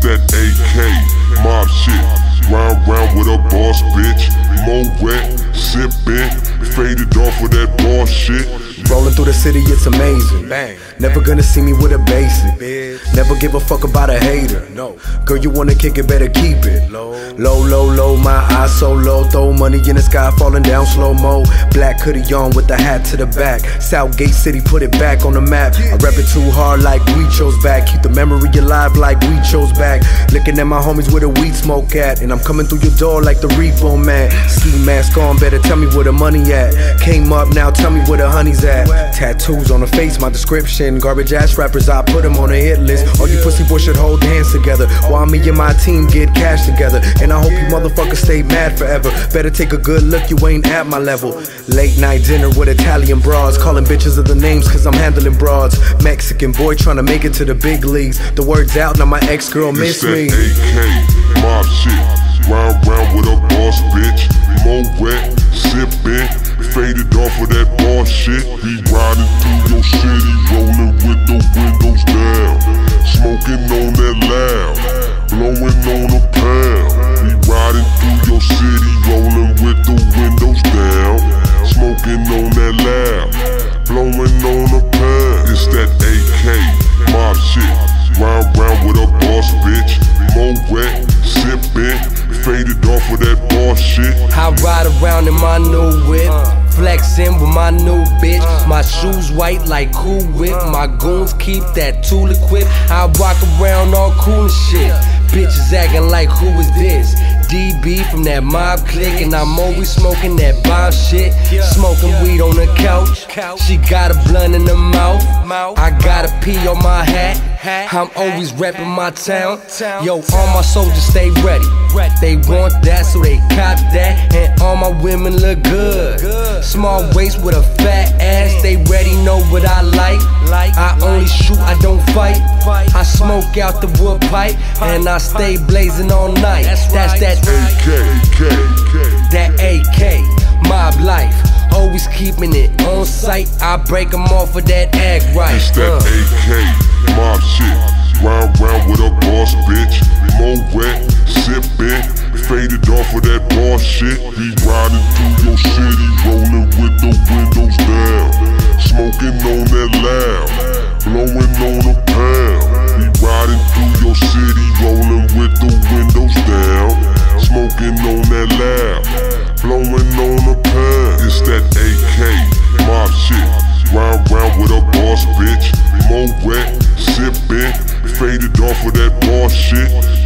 that AK, mob shit. Round with a boss bitch. More wet, sippin', faded off with that boss shit. Rolling through the city, it's amazing. Bang. Never gonna see me with a basic. Never give a fuck about a hater. No. Girl, you wanna kick it, better keep it Low. Low, my eyes so low. Throw money in the sky, falling down slow-mo. Black hoodie on with the hat to the back. Southgate City, put it back on the map. I rep it too hard like we chose back. Keep the memory alive like we chose back. Looking at my homies where the weed smoke at. And I'm coming through your door like the repo man. Ski mask on, better tell me where the money at. Came up, now tell me where the honey's at. Tattoos on the face, my description. Garbage ass rappers, I put them on a hit list. All you pussy boys should hold hands together while me and my team get cash together. And I hope you motherfuckers stay mad forever. Better take a good look, you ain't at my level. Late night dinner with Italian broads, calling bitches other names cause I'm handling broads. Mexican boy trying to make it to the big leagues. The word's out, now my ex-girl miss me. AK, mob shit. Round with a boss bitch. More wet, sippin', faded off of that boss shit. Be riding through your city, rolling with the windows down. Smoking on that loud, blowing on a pound. Be riding through your city, rolling with the windows down. Smoking on that loud, blowing on a pound. It's that AK, mob shit. Round with a boss bitch. More wet, sippin', faded off of that boss shit. I ride around in my new whip, flexin' with my new bitch. My shoes white like Cool Whip. My goons keep that tool equipped. I walk around all cool and shit. Bitches acting like who is this? DB from that mob clique, and I'm always smoking that bomb shit. Smoking weed on the couch. She got a blunt in the mouth. I got a P on my hat. I'm always reppin' my town. Yo, all my soldiers stay ready. They want that, so they cop that. And all my women look good. Small waist with a fat ass. They ready know what I like. I only shoot, I don't fight. I smoke out the wood pipe, and I stay blazing all night. That's that AK. That AK, mob life. Always keeping it on sight. I break them off with that egg right. It's that AK, mob shit. Round with a boss bitch. More wet, sippin', faded off of that boss shit. Be riding through your city, rolling with the windows down. Smoking on that loud, blowing on a pound. Be riding through your city, rolling with the windows down. Smoking on that loud, blowing on a pound. It's that AK, mob shit. Round with a boss bitch. More wet, sippin', faded off of that boss shit.